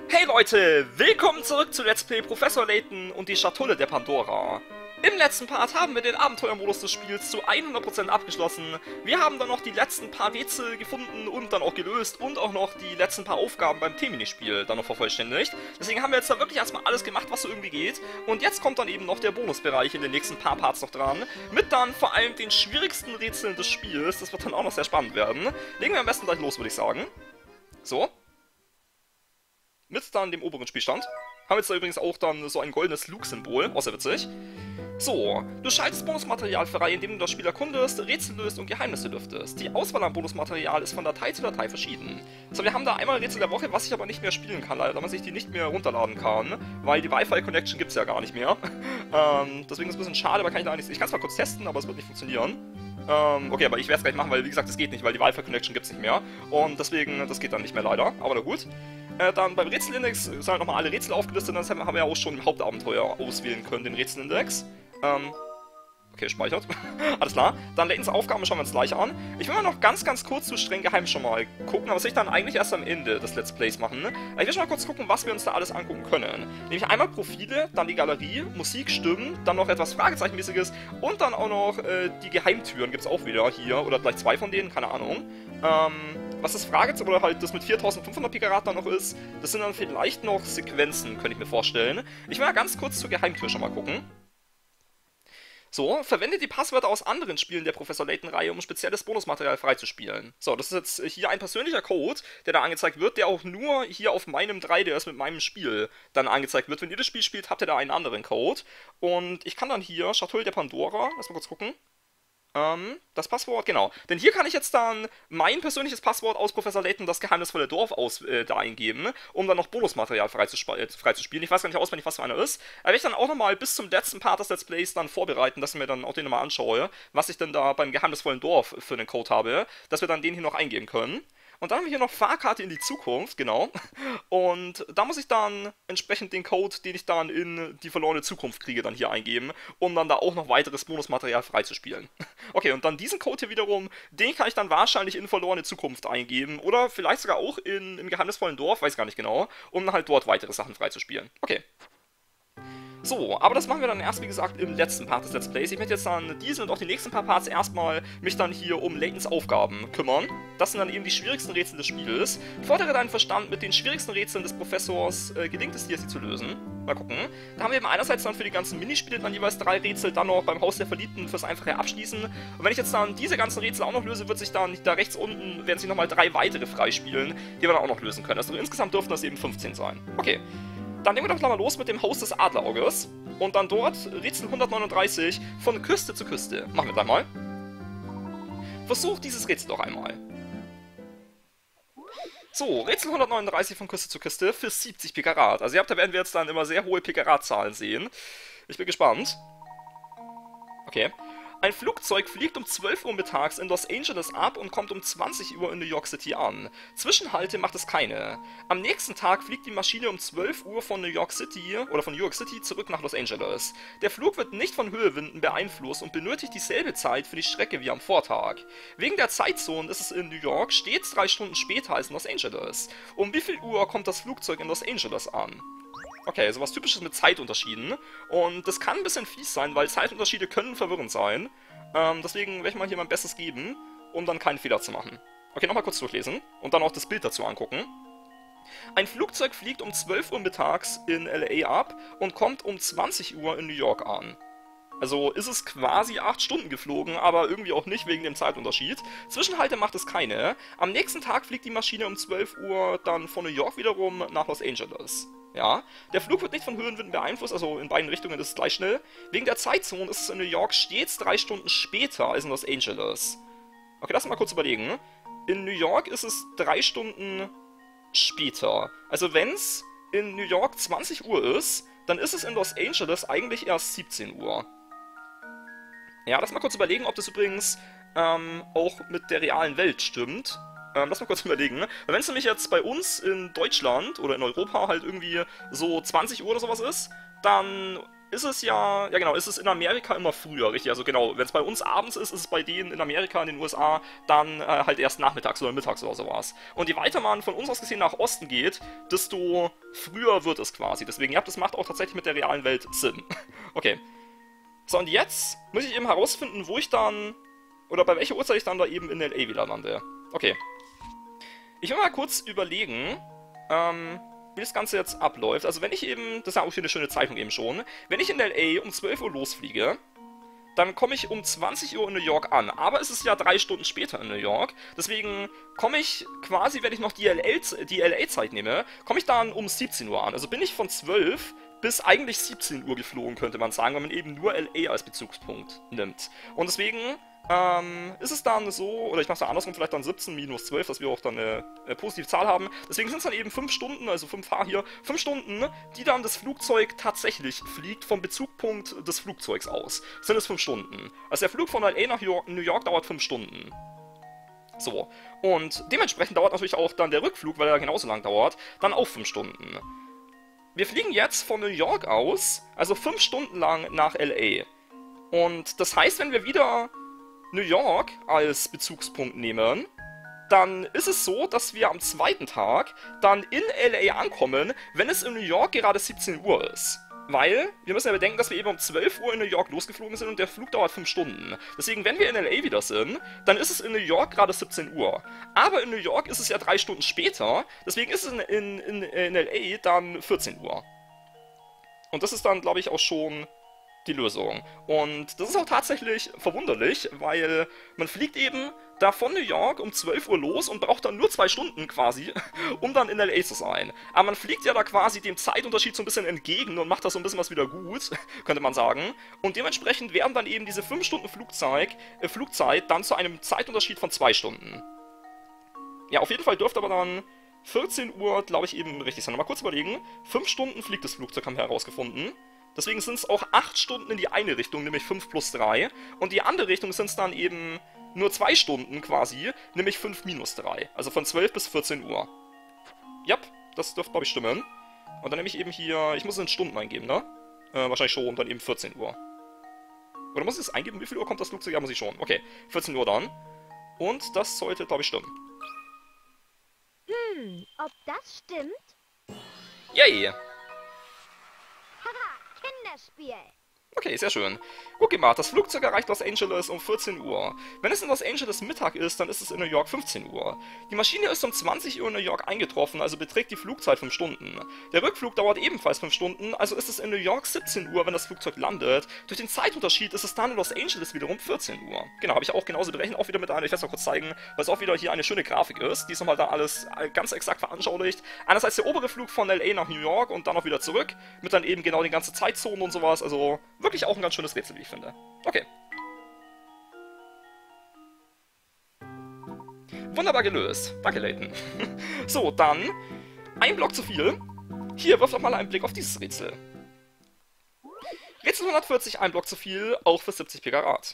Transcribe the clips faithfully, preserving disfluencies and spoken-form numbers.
Hey Leute, willkommen zurück zu Let's Play Professor Layton und die Schatulle der Pandora. Im letzten Part haben wir den Abenteuermodus des Spiels zu hundert Prozent abgeschlossen. Wir haben dann noch die letzten paar Rätsel gefunden und dann auch gelöst und auch noch die letzten paar Aufgaben beim T-Minispiel dann noch vervollständigt. Deswegen haben wir jetzt da wirklich erstmal alles gemacht, was so irgendwie geht. Und jetzt kommt dann eben noch der Bonusbereich in den nächsten paar Parts noch dran. Mit dann vor allem den schwierigsten Rätseln des Spiels. Das wird dann auch noch sehr spannend werden. Legen wir am besten gleich los, würde ich sagen. So. Mit dann dem oberen Spielstand. Haben jetzt da übrigens auch dann so ein goldenes Luke-Symbol. Auch sehr witzig. So, du schaltest Bonusmaterial frei, indem du das Spiel erkundest, Rätsel löst und Geheimnisse lüftest. Die Auswahl an Bonusmaterial ist von Datei zu Datei verschieden. So, wir haben da einmal Rätsel der Woche, was ich aber nicht mehr spielen kann, leider, da man sich die nicht mehr runterladen kann, weil die Wi-Fi-Connection gibt es ja gar nicht mehr. ähm, deswegen ist es ein bisschen schade, aber kann ich da nicht... Ich kann es mal kurz testen, aber es wird nicht funktionieren. Ähm, okay, aber ich werde es gleich machen, weil wie gesagt, es geht nicht, weil die Wi-Fi-Connection gibt es nicht mehr. Und deswegen, das geht dann nicht mehr leider, aber na gut. Äh, dann beim Rätselindex sind halt nochmal alle Rätsel aufgelistet, das haben wir ja auch schon im Hauptabenteuer auswählen können, den Rätselindex. Ähm, okay, speichert. Alles klar. Dann Laytons Aufgaben schauen wir uns gleich an. Ich will mal noch ganz, ganz kurz zu streng geheim schon mal gucken, aber das will ich dann eigentlich erst am Ende des Let's Plays machen. Ich will schon mal kurz gucken, was wir uns da alles angucken können. Nämlich einmal Profile, dann die Galerie, Musik, Stimmen, dann noch etwas Fragezeichenmäßiges und dann auch noch äh, die Geheimtüren gibt es auch wieder hier, oder vielleicht zwei von denen, keine Ahnung. Ähm... Was das Fragezeichen oder halt das mit viertausendfünfhundert Pikarat dann noch ist, das sind dann vielleicht noch Sequenzen, könnte ich mir vorstellen. Ich will mal ganz kurz zur Geheimtür schon mal gucken. So, verwende die Passwörter aus anderen Spielen der Professor Layton-Reihe, um spezielles Bonusmaterial freizuspielen. So, das ist jetzt hier ein persönlicher Code, der da angezeigt wird, der auch nur hier auf meinem drei D S mit meinem Spiel dann angezeigt wird. Wenn ihr das Spiel spielt, habt ihr da einen anderen Code. Und ich kann dann hier, Schatulle der Pandora, lass mal kurz gucken. Ähm, das Passwort, genau. Denn hier kann ich jetzt dann mein persönliches Passwort aus Professor Layton, das geheimnisvolle Dorf, aus, äh, da eingeben, um dann noch Bonusmaterial freizuspielen. Äh, freizuspielen. Ich weiß gar nicht auswendig, was für einer ist. Aber werde ich dann auch nochmal bis zum letzten Part des Let's Plays dann vorbereiten, dass ich mir dann auch den nochmal anschaue, was ich denn da beim geheimnisvollen Dorf für einen Code habe, dass wir dann den hier noch eingeben können. Und dann haben wir hier noch Fahrkarte in die Zukunft, genau. Und da muss ich dann entsprechend den Code, den ich dann in die verlorene Zukunft kriege, dann hier eingeben, um dann da auch noch weiteres Bonusmaterial freizuspielen. Okay, und dann diesen Code hier wiederum, den kann ich dann wahrscheinlich in verlorene Zukunft eingeben. Oder vielleicht sogar auch in, im geheimnisvollen Dorf, weiß gar nicht genau, um dann halt dort weitere Sachen freizuspielen. Okay. So, aber das machen wir dann erst, wie gesagt, im letzten Part des Let's Plays. Ich möchte jetzt dann diese und auch die nächsten paar Parts erstmal mich dann hier um Laytons Aufgaben kümmern. Das sind dann eben die schwierigsten Rätsel des Spiels. Fordere deinen Verstand mit den schwierigsten Rätseln des Professors. Äh, gelingt es dir, sie zu lösen? Mal gucken. Da haben wir eben einerseits dann für die ganzen Minispiele dann jeweils drei Rätsel, dann noch beim Haus der Verliebten fürs einfache Abschließen. Und wenn ich jetzt dann diese ganzen Rätsel auch noch löse, wird sich dann da rechts unten, werden sich nochmal drei weitere freispielen, die wir dann auch noch lösen können. Also insgesamt dürften das eben fünfzehn sein. Okay. Dann legen wir doch mal los mit dem Haus des Adlerauges. Und dann dort Rätsel hundertneununddreißig von Küste zu Küste. Machen wir gleich mal. Versuch dieses Rätsel doch einmal. So, Rätsel hundertneununddreißig von Küste zu Küste für siebzig Pikarat. Also ihr habt, da werden wir jetzt dann immer sehr hohe Pikarat-Zahlen sehen. Ich bin gespannt. Okay. Ein Flugzeug fliegt um zwölf Uhr mittags in Los Angeles ab und kommt um zwanzig Uhr in New York City an. Zwischenhalte macht es keine. Am nächsten Tag fliegt die Maschine um zwölf Uhr von New York City oder von New York City zurück nach Los Angeles. Der Flug wird nicht von Höhewinden beeinflusst und benötigt dieselbe Zeit für die Strecke wie am Vortag. Wegen der Zeitzone ist es in New York stets drei Stunden später als in Los Angeles. Um wie viel Uhr kommt das Flugzeug in Los Angeles an? Okay, sowas Typisches mit Zeitunterschieden. Und das kann ein bisschen fies sein, weil Zeitunterschiede können verwirrend sein. Ähm, deswegen werde ich mal hier mein Bestes geben, um dann keinen Fehler zu machen. Okay, nochmal kurz durchlesen und dann auch das Bild dazu angucken. Ein Flugzeug fliegt um zwölf Uhr mittags in L A ab und kommt um zwanzig Uhr in New York an. Also ist es quasi acht Stunden geflogen, aber irgendwie auch nicht wegen dem Zeitunterschied. Zwischenhalte macht es keine. Am nächsten Tag fliegt die Maschine um zwölf Uhr dann von New York wiederum nach Los Angeles. Ja, der Flug wird nicht von Höhenwinden beeinflusst, also in beiden Richtungen ist es gleich schnell. Wegen der Zeitzone ist es in New York stets drei Stunden später als in Los Angeles. Okay, lass uns mal kurz überlegen. In New York ist es drei Stunden später. Also wenn es in New York zwanzig Uhr ist, dann ist es in Los Angeles eigentlich erst siebzehn Uhr. Ja, lass mal kurz überlegen, ob das übrigens ähm, auch mit der realen Welt stimmt. Ähm, lass mal kurz überlegen. Wenn es nämlich jetzt bei uns in Deutschland oder in Europa halt irgendwie so zwanzig Uhr oder sowas ist, dann ist es ja, ja genau, ist es in Amerika immer früher, richtig? Also genau, wenn es bei uns abends ist, ist es bei denen in Amerika, in den U S A, dann äh, halt erst nachmittags oder mittags oder sowas. Und je weiter man von uns aus gesehen nach Osten geht, desto früher wird es quasi. Deswegen, ja, das macht auch tatsächlich mit der realen Welt Sinn. Okay. So, und jetzt muss ich eben herausfinden, wo ich dann, oder bei welcher Uhrzeit ich dann da eben in L A wieder lande. Okay. Ich will mal kurz überlegen, ähm, wie das Ganze jetzt abläuft. Also wenn ich eben, das ist ja auch hier eine schöne Zeichnung eben schon, wenn ich in L A um zwölf Uhr losfliege, dann komme ich um zwanzig Uhr in New York an. Aber es ist ja drei Stunden später in New York. Deswegen komme ich quasi, wenn ich noch die L A-Zeit nehme, komme ich dann um siebzehn Uhr an. Also bin ich von zwölf bis eigentlich siebzehn Uhr geflogen, könnte man sagen, wenn man eben nur L A als Bezugspunkt nimmt. Und deswegen ähm, ist es dann so, oder ich mache es dann andersrum, vielleicht dann siebzehn minus zwölf, dass wir auch dann eine, eine positive Zahl haben. Deswegen sind es dann eben fünf Stunden, also fünf H hier, fünf Stunden, die dann das Flugzeug tatsächlich fliegt vom Bezugpunkt des Flugzeugs aus. Sind es fünf Stunden. Also der Flug von L A nach New York dauert fünf Stunden. So, und dementsprechend dauert natürlich auch dann der Rückflug, weil er genauso lang dauert, dann auch fünf Stunden. Wir fliegen jetzt von New York aus, also fünf Stunden lang nach L A. Und das heißt, wenn wir wieder New York als Bezugspunkt nehmen, dann ist es so, dass wir am zweiten Tag dann in L A ankommen, wenn es in New York gerade siebzehn Uhr ist. Weil, wir müssen ja bedenken, dass wir eben um zwölf Uhr in New York losgeflogen sind und der Flug dauert fünf Stunden. Deswegen, wenn wir in L A wieder sind, dann ist es in New York gerade siebzehn Uhr. Aber in New York ist es ja drei Stunden später, deswegen ist es in, in, in, in L A dann vierzehn Uhr. Und das ist dann, glaube ich, auch schon die Lösung. Und das ist auch tatsächlich verwunderlich, weil man fliegt eben da von New York um zwölf Uhr los und braucht dann nur zwei Stunden quasi, um dann in L A zu sein. Aber man fliegt ja da quasi dem Zeitunterschied so ein bisschen entgegen und macht da so ein bisschen was wieder gut, könnte man sagen. Und dementsprechend werden dann eben diese fünf Stunden Flugzeit, äh, Flugzeit dann zu einem Zeitunterschied von zwei Stunden. Ja, auf jeden Fall dürfte aber dann vierzehn Uhr, glaube ich, eben richtig sein. Mal kurz überlegen. fünf Stunden fliegt das Flugzeug, haben wir herausgefunden. Deswegen sind es auch acht Stunden in die eine Richtung, nämlich fünf plus drei. Und die andere Richtung sind es dann eben nur zwei Stunden quasi, nämlich fünf minus drei. Also von zwölf bis vierzehn Uhr. Ja, das dürfte, glaube ich, stimmen. Und dann nehme ich eben hier, ich muss es in Stunden eingeben, ne? Äh, wahrscheinlich schon, dann eben vierzehn Uhr. Oder muss ich es eingeben, wie viel Uhr kommt das Flugzeug? Ja, muss ich schon. Okay, vierzehn Uhr dann. Und das sollte, glaube ich, stimmen. Hm, ob das stimmt? Yay! Haha, Kinderspiel. Okay, sehr schön. Gut gemacht. Das Flugzeug erreicht Los Angeles um vierzehn Uhr. Wenn es in Los Angeles Mittag ist, dann ist es in New York fünfzehn Uhr. Die Maschine ist um zwanzig Uhr in New York eingetroffen, also beträgt die Flugzeit fünf Stunden. Der Rückflug dauert ebenfalls fünf Stunden, also ist es in New York siebzehn Uhr, wenn das Flugzeug landet. Durch den Zeitunterschied ist es dann in Los Angeles wiederum vierzehn Uhr. Genau, habe ich auch genauso berechnet, auch wieder mit einer, ich werde es mal kurz zeigen, weil es auch wieder hier eine schöne Grafik ist, die ist nochmal da alles ganz exakt veranschaulicht. Einerseits der obere Flug von L A nach New York und dann auch wieder zurück, mit dann eben genau den ganzen Zeitzonen und sowas, also wirklich auch ein ganz schönes Rätsel, wie ich finde. Okay. Wunderbar gelöst. Danke, Layton. So, dann ein Block zu viel. Hier, wirf doch mal einen Blick auf dieses Rätsel. Rätsel hundertvierzig, ein Block zu viel, auch für siebzig Pekarat.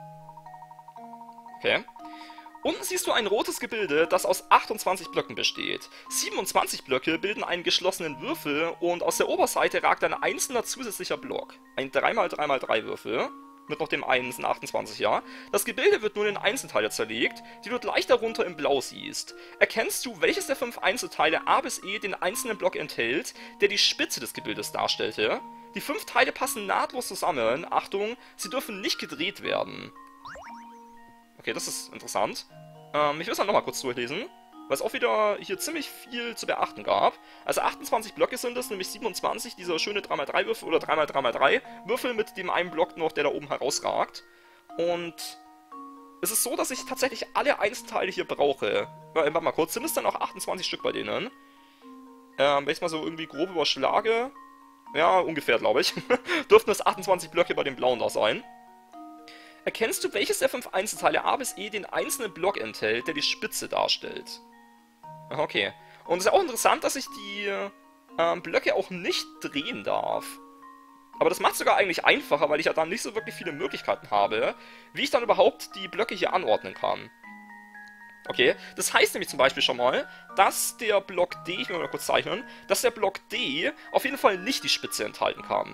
Okay. Unten siehst du ein rotes Gebilde, das aus achtundzwanzig Blöcken besteht. siebenundzwanzig Blöcke bilden einen geschlossenen Würfel und aus der Oberseite ragt ein einzelner zusätzlicher Block. Ein drei mal drei mal drei Würfel. Mit noch dem einen sind achtundzwanzig, ja. Das Gebilde wird nun in Einzelteile zerlegt, die du gleich darunter im Blau siehst. Erkennst du, welches der fünf Einzelteile A bis E den einzelnen Block enthält, der die Spitze des Gebildes darstellte? Die fünf Teile passen nahtlos zusammen. Achtung, sie dürfen nicht gedreht werden. Okay, das ist interessant. Ähm, ich will es dann nochmal kurz durchlesen, weil es auch wieder hier ziemlich viel zu beachten gab. Also achtundzwanzig Blöcke sind es, nämlich siebenundzwanzig, dieser schöne drei mal drei Würfel oder drei mal drei mal drei Würfel mit dem einen Block noch, der da oben herausragt. Und es ist so, dass ich tatsächlich alle Einzelteile hier brauche. Warte mal kurz, sind es dann auch achtundzwanzig Stück bei denen? Ähm, wenn ich es mal so irgendwie grob überschlage, ja, ungefähr, glaube ich, dürften es achtundzwanzig Blöcke bei dem blauen da sein. Erkennst du, welches der fünf Einzelteile A bis E den einzelnen Block enthält, der die Spitze darstellt? Okay. Und es ist auch interessant, dass ich die ähm, Blöcke auch nicht drehen darf. Aber das macht es sogar eigentlich einfacher, weil ich ja dann nicht so wirklich viele Möglichkeiten habe, wie ich dann überhaupt die Blöcke hier anordnen kann. Okay, das heißt nämlich zum Beispiel schon mal, dass der Block D, ich will mal kurz zeichnen, dass der Block D auf jeden Fall nicht die Spitze enthalten kann.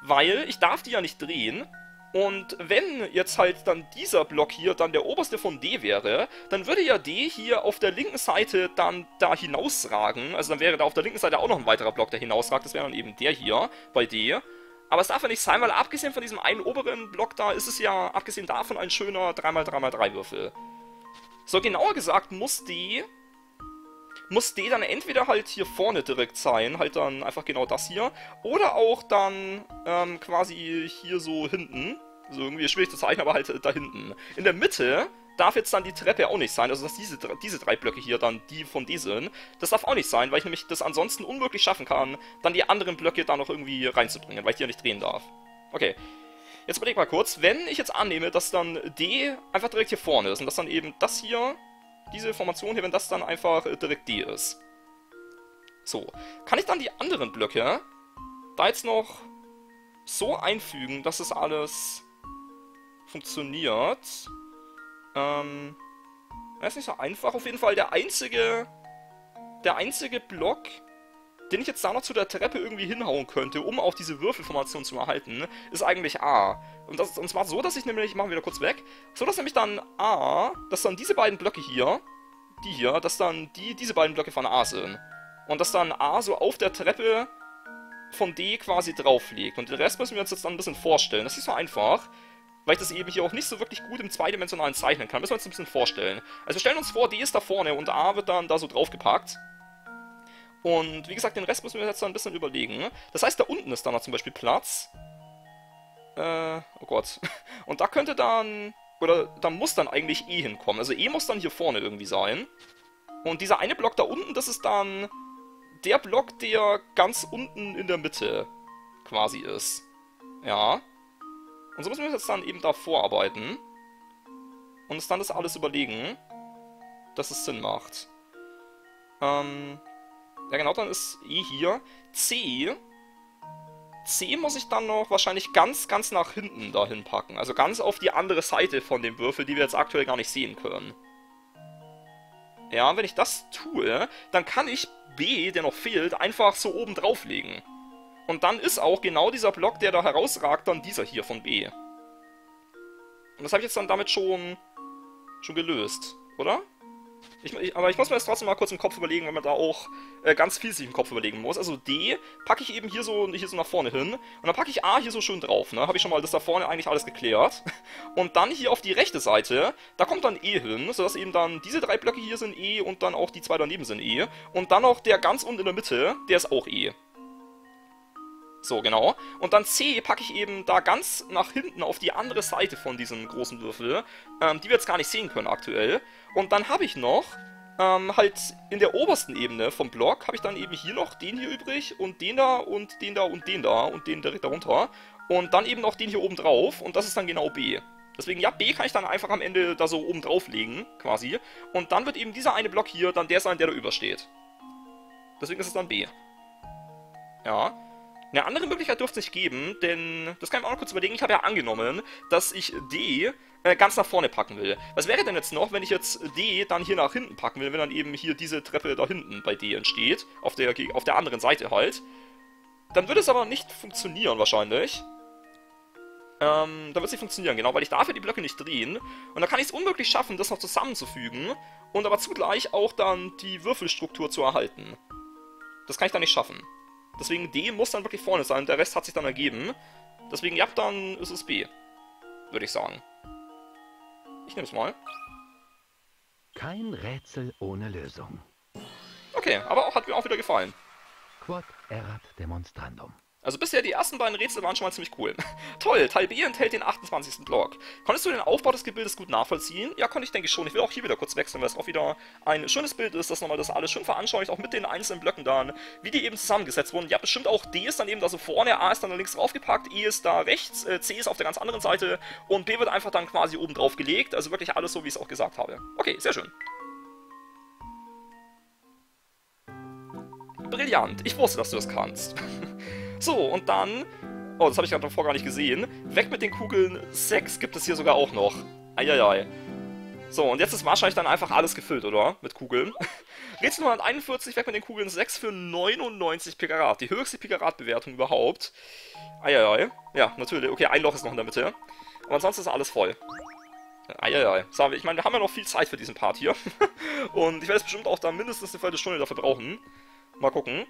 weil ich darf die ja nicht drehen. Und wenn jetzt halt dann dieser Block hier dann der oberste von D wäre, dann würde ja D hier auf der linken Seite dann da hinausragen. Also dann wäre da auf der linken Seite auch noch ein weiterer Block, der hinausragt. Das wäre dann eben der hier bei D. Aber es darf ja nicht sein, weil abgesehen von diesem einen oberen Block da, ist es ja abgesehen davon ein schöner drei mal drei mal drei Würfel. So, genauer gesagt muss D... muss D dann entweder halt hier vorne direkt sein, halt dann einfach genau das hier, oder auch dann ähm, quasi hier so hinten, so irgendwie schwierig zu zeichnen, aber halt da hinten. In der Mitte darf jetzt dann die Treppe auch nicht sein, also dass diese, diese drei Blöcke hier dann die von D sind, das darf auch nicht sein, weil ich nämlich das ansonsten unmöglich schaffen kann, dann die anderen Blöcke da noch irgendwie reinzubringen, weil ich die ja nicht drehen darf. Okay, jetzt überleg mal kurz, wenn ich jetzt annehme, dass dann D einfach direkt hier vorne ist und dass dann eben das hier... diese Formation hier, wenn das dann einfach äh, direkt D ist. So, kann ich dann die anderen Blöcke da jetzt noch so einfügen, dass es alles funktioniert? Ähm, das ist nicht so einfach. Auf jeden Fall der einzige, der einzige Block, den ich jetzt da noch zu der Treppe irgendwie hinhauen könnte, um auch diese Würfelformation zu erhalten, ist eigentlich A. Und, das, und zwar so, dass ich nämlich, machen wir wieder kurz weg, so dass nämlich dann A, dass dann diese beiden Blöcke hier, die hier, dass dann die, diese beiden Blöcke von A sind. Und dass dann A so auf der Treppe von D quasi drauf liegt. Und den Rest müssen wir uns jetzt dann ein bisschen vorstellen. Das ist so einfach, weil ich das eben hier auch nicht so wirklich gut im zweidimensionalen zeichnen kann. Müssen wir uns ein bisschen vorstellen. Also wir stellen uns vor, D ist da vorne und A wird dann da so draufgepackt. Und wie gesagt, den Rest müssen wir jetzt dann ein bisschen überlegen. Das heißt, da unten ist dann noch zum Beispiel Platz. Äh, oh Gott. Und da könnte dann, oder da muss dann eigentlich E hinkommen. Also E muss dann hier vorne irgendwie sein. Und dieser eine Block da unten, das ist dann der Block, der ganz unten in der Mitte quasi ist. Ja. Und so müssen wir jetzt dann eben da vorarbeiten. Und uns dann das alles überlegen, dass es Sinn macht. Ähm... Ja genau, dann ist E hier. C. C muss ich dann noch wahrscheinlich ganz, ganz nach hinten dahin packen. Also ganz auf die andere Seite von dem Würfel, die wir jetzt aktuell gar nicht sehen können. Ja, und wenn ich das tue, dann kann ich B, der noch fehlt, einfach so oben drauflegen. Und dann ist auch genau dieser Block, der da herausragt, dann dieser hier von B. Und das habe ich jetzt dann damit schon, schon gelöst, oder? Ich, ich, aber ich muss mir das trotzdem mal kurz im Kopf überlegen, wenn man da auch äh, ganz viel sich im Kopf überlegen muss. Also D packe ich eben hier so, hier so nach vorne hin. Und dann packe ich A hier so schön drauf, ne? Habe ich schon mal das da vorne eigentlich alles geklärt. Und dann hier auf die rechte Seite, da kommt dann E hin, sodass eben dann diese drei Blöcke hier sind E und dann auch die zwei daneben sind E. Und dann noch der ganz unten in der Mitte, der ist auch E. So, genau. Und dann C packe ich eben da ganz nach hinten auf die andere Seite von diesem großen Würfel, ähm, die wir jetzt gar nicht sehen können aktuell. Und dann habe ich noch, ähm, halt in der obersten Ebene vom Block, habe ich dann eben hier noch den hier übrig und den da und den da und den da und den direkt darunter. Und dann eben noch den hier oben drauf und das ist dann genau B. Deswegen, ja, B kann ich dann einfach am Ende da so oben drauf legen, quasi. Und dann wird eben dieser eine Block hier dann der sein, der da übersteht. Deswegen ist es dann B. Ja. Eine andere Möglichkeit dürfte es nicht geben, denn, das kann ich mir auch noch kurz überlegen, ich habe ja angenommen, dass ich D äh, ganz nach vorne packen will. Was wäre denn jetzt noch, wenn ich jetzt D dann hier nach hinten packen will, wenn dann eben hier diese Treppe da hinten bei D entsteht, auf der, auf der anderen Seite halt. Dann würde es aber nicht funktionieren wahrscheinlich. Ähm, dann wird es nicht funktionieren, genau, weil ich darf ja die Blöcke nicht drehen. Und dann kann ich es unmöglich schaffen, das noch zusammenzufügen und aber zugleich auch dann die Würfelstruktur zu erhalten. Das kann ich dann nicht schaffen. Deswegen D muss dann wirklich vorne sein, der Rest hat sich dann ergeben. Deswegen, ja, dann ist es B. Würde ich sagen. Ich nehme es mal. Kein Rätsel ohne Lösung. Okay, aber auch, hat mir auch wieder gefallen. Quod erat demonstrandum. Also bisher die ersten beiden Rätsel waren schon mal ziemlich cool. Toll, Teil B enthält den achtundzwanzigsten Block. Konntest du den Aufbau des Gebildes gut nachvollziehen? Ja, konnte ich, denke ich schon. Ich will auch hier wieder kurz wechseln, weil es auch wieder ein schönes Bild ist, das nochmal das alles schön veranschaulicht, auch mit den einzelnen Blöcken dann, wie die eben zusammengesetzt wurden. Ja, bestimmt auch D ist dann eben da so vorne, A ist dann da links draufgepackt, E ist da rechts, äh, C ist auf der ganz anderen Seite und B wird einfach dann quasi oben drauf gelegt. Also wirklich alles so, wie ich es auch gesagt habe. Okay, sehr schön. Brillant. Ich wusste, dass du das kannst. So, und dann... Oh, das habe ich gerade davor gar nicht gesehen. Weg mit den Kugeln. Sechs gibt es hier sogar auch noch. Eieiei. So, und jetzt ist wahrscheinlich dann einfach alles gefüllt, oder? Mit Kugeln. Rätsel hunderteinundvierzig weg mit den Kugeln sechs für neunundneunzig Pikarat. Die höchste Pikarat-Bewertung überhaupt. Eieiei. Ja, natürlich. Okay, ein Loch ist noch in der Mitte. Aber ansonsten ist alles voll. Eieiei. So, ich meine, wir haben ja noch viel Zeit für diesen Part hier. Und ich werde jetzt bestimmt auch da mindestens eine Viertelstunde dafür brauchen. Mal gucken.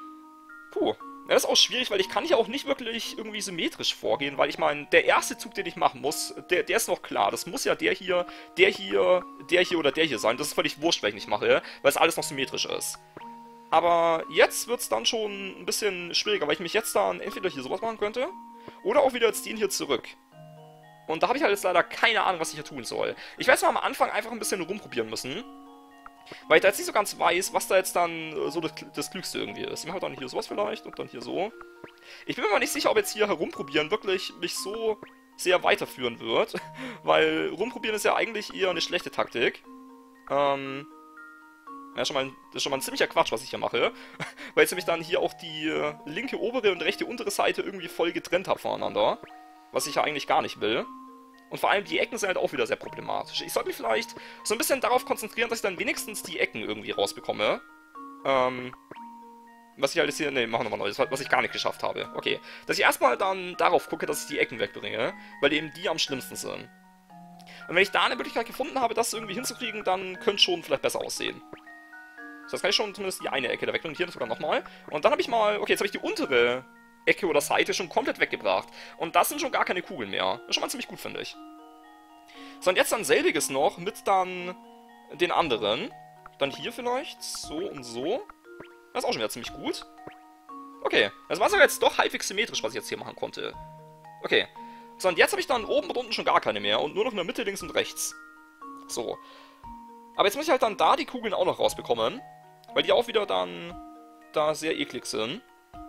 Puh. Ja, das ist auch schwierig, weil ich kann hier auch nicht wirklich irgendwie symmetrisch vorgehen, weil ich meine, der erste Zug, den ich machen muss, der, der ist noch klar. Das muss ja der hier, der hier, der hier oder der hier sein. Das ist völlig wurscht, wenn ich nicht mache, weil es alles noch symmetrisch ist. Aber jetzt wird es dann schon ein bisschen schwieriger, weil ich mich jetzt dann entweder hier sowas machen könnte, oder auch wieder jetzt den hier zurück. Und da habe ich halt jetzt leider keine Ahnung, was ich hier tun soll. Ich werde jetzt mal am Anfang einfach ein bisschen rumprobieren müssen. Weil ich da jetzt nicht so ganz weiß, was da jetzt dann so das, das Klügste irgendwie ist. Ich mache dann hier sowas vielleicht und dann hier so. Ich bin mir mal nicht sicher, ob jetzt hier herumprobieren wirklich mich so sehr weiterführen wird. Weil rumprobieren ist ja eigentlich eher eine schlechte Taktik. Ähm... Ja, schon mal, das ist schon mal ein ziemlicher Quatsch, was ich hier mache. Weil jetzt nämlich dann hier auch die linke obere und rechte untere Seite irgendwie voll getrennt habe voneinander. Was ich ja eigentlich gar nicht will. Und vor allem die Ecken sind halt auch wieder sehr problematisch. Ich sollte mich vielleicht so ein bisschen darauf konzentrieren, dass ich dann wenigstens die Ecken irgendwie rausbekomme. Ähm... Was ich halt jetzt hier... Ne, machen wir nochmal neu. Was ich gar nicht geschafft habe. Okay. Dass ich erstmal dann darauf gucke, dass ich die Ecken wegbringe. Weil eben die am schlimmsten sind. Und wenn ich da eine Möglichkeit gefunden habe, das irgendwie hinzukriegen, dann könnte es schon vielleicht besser aussehen. So, jetzt kann ich schon zumindest die eine Ecke da wegbringen. Hier sogar nochmal. Und dann habe ich mal... Okay, jetzt habe ich die untere Ecke oder Seite schon komplett weggebracht. Und das sind schon gar keine Kugeln mehr. Das ist schon mal ziemlich gut, finde ich. So, und jetzt dann selbiges noch mit dann den anderen. Dann hier vielleicht. So und so. Das ist auch schon wieder ziemlich gut. Okay. Das war sogar jetzt doch halbwegs symmetrisch, was ich jetzt hier machen konnte. Okay. So, und jetzt habe ich dann oben und unten schon gar keine mehr. Und nur noch in der Mitte, links und rechts. So. Aber jetzt muss ich halt dann da die Kugeln auch noch rausbekommen. Weil die auch wieder dann da sehr eklig sind.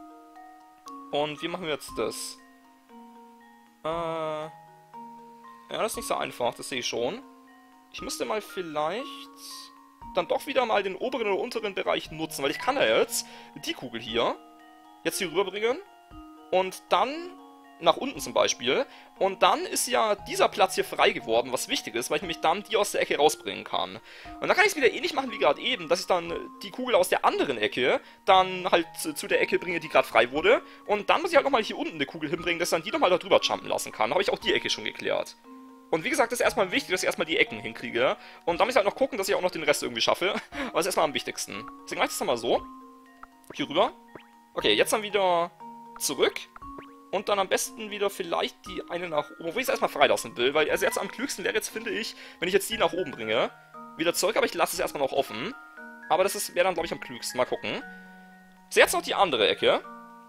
Und wie machen wir jetzt das? Äh... Ja, das ist nicht so einfach, das sehe ich schon. Ich müsste mal vielleicht dann doch wieder mal den oberen oder unteren Bereich nutzen, weil ich kann ja jetzt die Kugel hier jetzt hier rüberbringen und dann nach unten zum Beispiel. Und dann ist ja dieser Platz hier frei geworden, was wichtig ist, weil ich nämlich dann die aus der Ecke rausbringen kann. Und dann kann ich es wieder ähnlich machen wie gerade eben, dass ich dann die Kugel aus der anderen Ecke dann halt zu der Ecke bringe, die gerade frei wurde. Und dann muss ich halt nochmal hier unten eine Kugel hinbringen, dass ich dann die nochmal da drüber jumpen lassen kann. Da habe ich auch die Ecke schon geklärt. Und wie gesagt, das ist erstmal wichtig, dass ich erstmal die Ecken hinkriege. Und dann muss ich halt noch gucken, dass ich auch noch den Rest irgendwie schaffe. Aber das ist erstmal am wichtigsten. Deswegen mache ich das nochmal so. Hier rüber. Okay, jetzt dann wieder zurück. Und dann am besten wieder vielleicht die eine nach oben, obwohl ich es erstmal freilassen will, weil also jetzt am klügsten wäre jetzt, finde ich, wenn ich jetzt die nach oben bringe. Wieder zurück, aber ich lasse es erstmal noch offen. Aber das wäre dann, glaube ich, am klügsten. Mal gucken. So, jetzt noch die andere Ecke.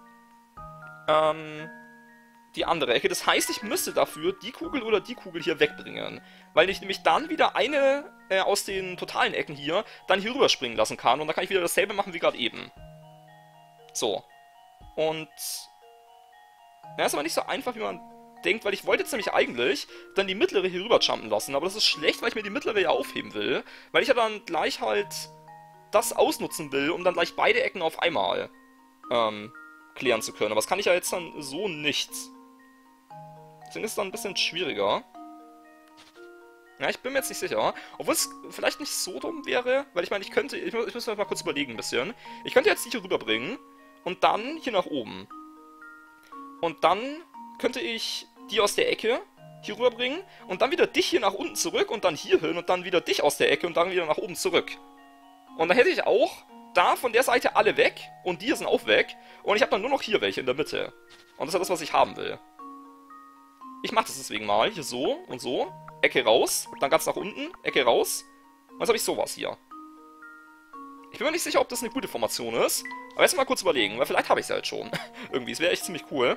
Ähm, die andere Ecke. Das heißt, ich müsste dafür die Kugel oder die Kugel hier wegbringen. Weil ich nämlich dann wieder eine äh, aus den totalen Ecken hier dann hier rüberspringen lassen kann. Und dann kann ich wieder dasselbe machen wie gerade eben. So. Und... Ja, ist aber nicht so einfach, wie man denkt, weil ich wollte jetzt nämlich eigentlich dann die mittlere hier rüber jumpen lassen, aber das ist schlecht, weil ich mir die mittlere ja aufheben will, weil ich ja dann gleich halt das ausnutzen will, um dann gleich beide Ecken auf einmal ähm, klären zu können. Aber das kann ich ja jetzt dann so nicht. Deswegen ist es dann ein bisschen schwieriger. Ja, ich bin mir jetzt nicht sicher. Obwohl es vielleicht nicht so dumm wäre, weil ich meine, ich könnte, ich muss, ich muss mal kurz überlegen ein bisschen. Ich könnte jetzt die hier rüberbringen und dann hier nach oben. Und dann könnte ich die aus der Ecke hier rüberbringen und dann wieder dich hier nach unten zurück und dann hier hin und dann wieder dich aus der Ecke und dann wieder nach oben zurück. Und dann hätte ich auch da von der Seite alle weg und die hier sind auch weg und ich habe dann nur noch hier welche in der Mitte. Und das ist ja das, was ich haben will. Ich mache das deswegen mal. Hier so und so. Ecke raus, dann ganz nach unten, Ecke raus. Und jetzt habe ich sowas hier. Ich bin mir nicht sicher, ob das eine gute Formation ist. Aber jetzt mal kurz überlegen, weil vielleicht habe ich es ja halt schon. Irgendwie, es wäre echt ziemlich cool.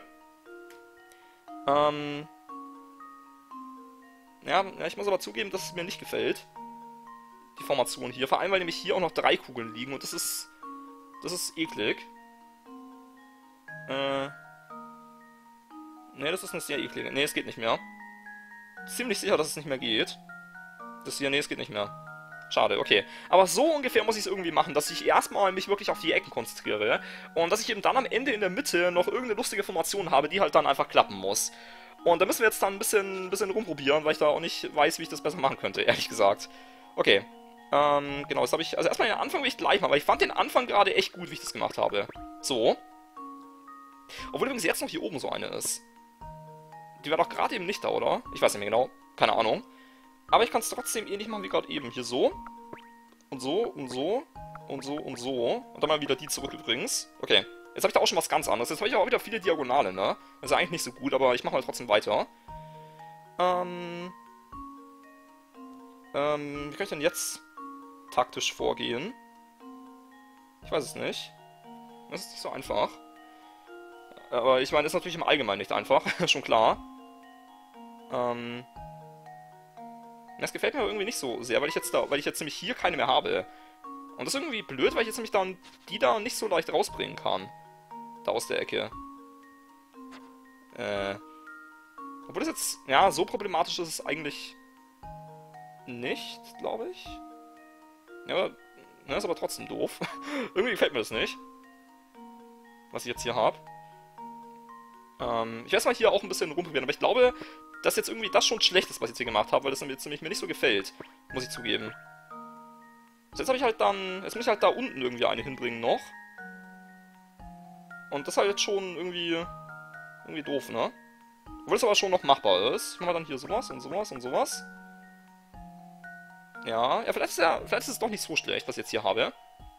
Ähm... Ja, ja, ich muss aber zugeben, dass es mir nicht gefällt. Die Formation hier. Vor allem, weil nämlich hier auch noch drei Kugeln liegen. Und das ist... Das ist eklig. Äh... Ne, das ist eine sehr eklige... Ne, es geht nicht mehr. Ziemlich sicher, dass es nicht mehr geht. Das hier, ne, es geht nicht mehr. Schade, okay. Aber so ungefähr muss ich es irgendwie machen, dass ich erstmal mich wirklich auf die Ecken konzentriere und dass ich eben dann am Ende in der Mitte noch irgendeine lustige Formation habe, die halt dann einfach klappen muss. Und da müssen wir jetzt dann ein bisschen, ein bisschen rumprobieren, weil ich da auch nicht weiß, wie ich das besser machen könnte, ehrlich gesagt. Okay. Ähm, genau, das habe ich... Also erstmal den Anfang will ich gleich machen, weil ich fand den Anfang gerade echt gut, wie ich das gemacht habe. So. Obwohl übrigens jetzt noch hier oben so eine ist. Die war doch gerade eben nicht da, oder? Ich weiß nicht mehr genau. Keine Ahnung. Aber ich kann es trotzdem ähnlich machen wie gerade eben. Hier so. Und so und so. Und so und so. Und dann mal wieder die zurück übrigens. Okay. Jetzt habe ich da auch schon was ganz anderes. Jetzt habe ich auch wieder viele Diagonale, ne? Das ist eigentlich nicht so gut, aber ich mache mal trotzdem weiter. Ähm... Ähm, wie kann ich denn jetzt taktisch vorgehen? Ich weiß es nicht. Das ist nicht so einfach. Aber ich meine, ist natürlich im Allgemeinen nicht einfach. Schon klar. Ähm... Das gefällt mir aber irgendwie nicht so sehr, weil ich jetzt da, weil ich jetzt nämlich hier keine mehr habe. Und das ist irgendwie blöd, weil ich jetzt nämlich dann die da nicht so leicht rausbringen kann. Da aus der Ecke. Äh. Obwohl das jetzt, ja, so problematisch ist es eigentlich nicht, glaube ich. Ja, aber, ne, ist aber trotzdem doof. Irgendwie gefällt mir das nicht. Was ich jetzt hier habe. Ähm, ich werde mal hier auch ein bisschen rumprobieren, aber ich glaube, dass jetzt irgendwie das schon schlecht ist, was ich jetzt hier gemacht habe, weil das jetzt nämlich mir nicht so gefällt. Muss ich zugeben. Also jetzt habe ich halt dann, jetzt muss ich halt da unten irgendwie eine hinbringen noch. Und das ist halt jetzt schon irgendwie, irgendwie doof, ne? Obwohl es aber schon noch machbar ist. Machen wir dann hier sowas und sowas und sowas. Ja, ja, vielleicht ist, ja, vielleicht ist es doch nicht so schlecht, was ich jetzt hier habe.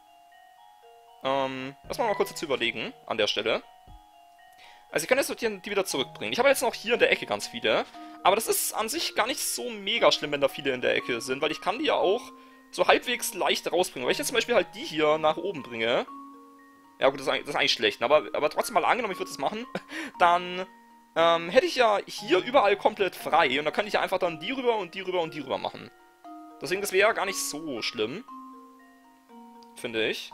Ähm, lass mal mal kurz dazu überlegen, an der Stelle. Also ich kann jetzt die wieder zurückbringen. Ich habe jetzt noch hier in der Ecke ganz viele. Aber das ist an sich gar nicht so mega schlimm, wenn da viele in der Ecke sind, weil ich kann die ja auch so halbwegs leicht rausbringen. Wenn ich jetzt zum Beispiel halt die hier nach oben bringe... Ja gut, das ist eigentlich, das ist eigentlich schlecht, aber, aber trotzdem mal angenommen, ich würde das machen, dann ähm, hätte ich ja hier überall komplett frei und dann könnte ich ja einfach dann die rüber und die rüber und die rüber machen. Deswegen, das wäre ja gar nicht so schlimm. Finde ich.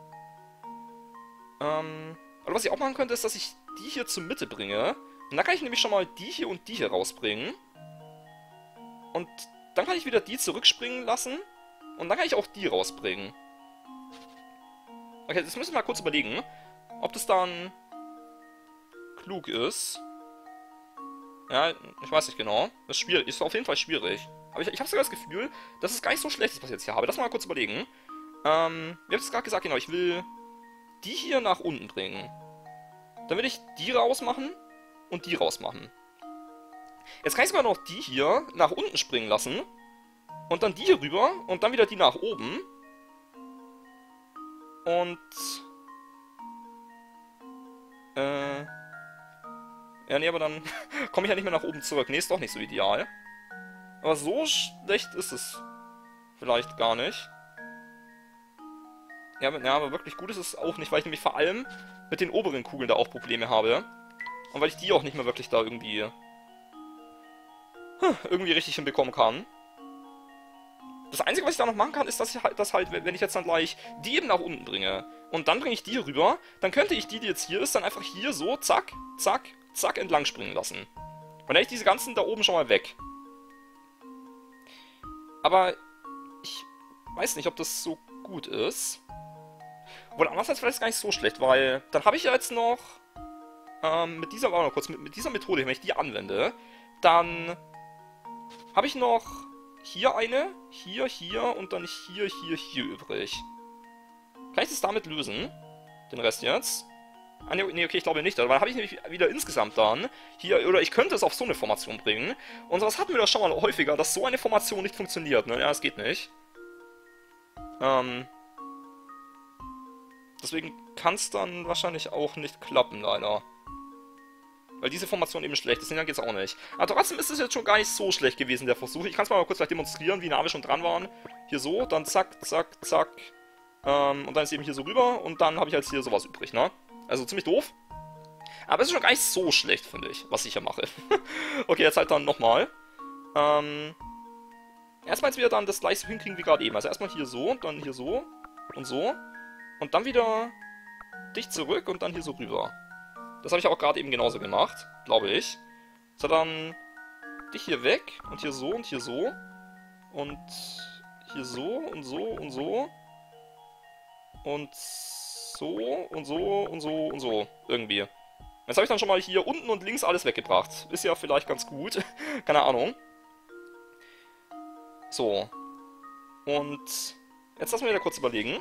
Ähm, aber was ich auch machen könnte, ist, dass ich die hier zur Mitte bringe. Und dann kann ich nämlich schon mal die hier und die hier rausbringen. Und dann kann ich wieder die zurückspringen lassen. Und dann kann ich auch die rausbringen. Okay, jetzt müssen wir mal kurz überlegen, ob das dann klug ist. Ja, ich weiß nicht genau. Das ist schwierig, ist auf jeden Fall schwierig. Aber ich, ich habe sogar das Gefühl, dass es gar nicht so schlecht ist, was ich jetzt hier habe. Lass mal kurz überlegen. Ähm, wir haben es gerade gesagt, genau, ich will die hier nach unten bringen. Dann will ich die rausmachen und die rausmachen. Jetzt kann ich sogar noch die hier nach unten springen lassen. Und dann die hier rüber und dann wieder die nach oben. Und... Äh... Ja, nee, aber dann komme ich ja nicht mehr nach oben zurück. Nee, ist doch nicht so ideal. Aber so schlecht ist es vielleicht gar nicht. Ja, aber, ja, aber wirklich gut ist es auch nicht, weil ich nämlich vor allem mit den oberen Kugeln da auch Probleme habe. Und weil ich die auch nicht mehr wirklich da irgendwie... irgendwie richtig hinbekommen kann. Das Einzige, was ich da noch machen kann, ist, dass ich halt, dass halt, wenn ich jetzt dann gleich die eben nach unten bringe und dann bringe ich die hier rüber, dann könnte ich die, die jetzt hier ist, dann einfach hier so, zack, zack, zack, entlang springen lassen. Und dann hätte ich diese ganzen da oben schon mal weg. Aber ich weiß nicht, ob das so gut ist. Obwohl, andererseits vielleicht ist es gar nicht so schlecht, weil dann habe ich ja jetzt noch ähm, mit dieser, warte mal kurz, mit, mit dieser Methode, wenn ich die anwende, dann habe ich noch hier eine, hier, hier und dann hier, hier, hier übrig. Kann ich das damit lösen? Den Rest jetzt? Ah, ne, nee, okay, ich glaube nicht. Aber dann habe ich nämlich wieder insgesamt dann hier, oder ich könnte es auf so eine Formation bringen. Und sowas hatten wir doch schon mal häufiger, dass so eine Formation nicht funktioniert, ne? Ja, das geht nicht. Ähm. Deswegen kann es dann wahrscheinlich auch nicht klappen, leider. Weil diese Formation eben schlecht ist, dann geht's auch nicht. Aber trotzdem ist es jetzt schon gar nicht so schlecht gewesen, der Versuch. Ich kann es mal kurz gleich demonstrieren, wie nah wir schon dran waren. Hier so, dann zack, zack, zack. Ähm, und dann ist eben hier so rüber und dann habe ich halt hier sowas übrig, ne? Also ziemlich doof. Aber es ist schon gar nicht so schlecht, finde ich, was ich hier mache. Okay, jetzt halt dann nochmal. Ähm, erstmal jetzt wieder dann das gleiche hinkriegen wie gerade eben. Also erstmal hier so, dann hier so und so. Und dann wieder dicht zurück und dann hier so rüber. Das habe ich auch gerade eben genauso gemacht, glaube ich. So, dann dich hier weg und hier so und hier so. Und hier so und so und so. Und so und so und so und so. Irgendwie. Jetzt habe ich dann schon mal hier unten und links alles weggebracht. Ist ja vielleicht ganz gut. Keine Ahnung. So. Und jetzt lassen wir wieder kurz überlegen.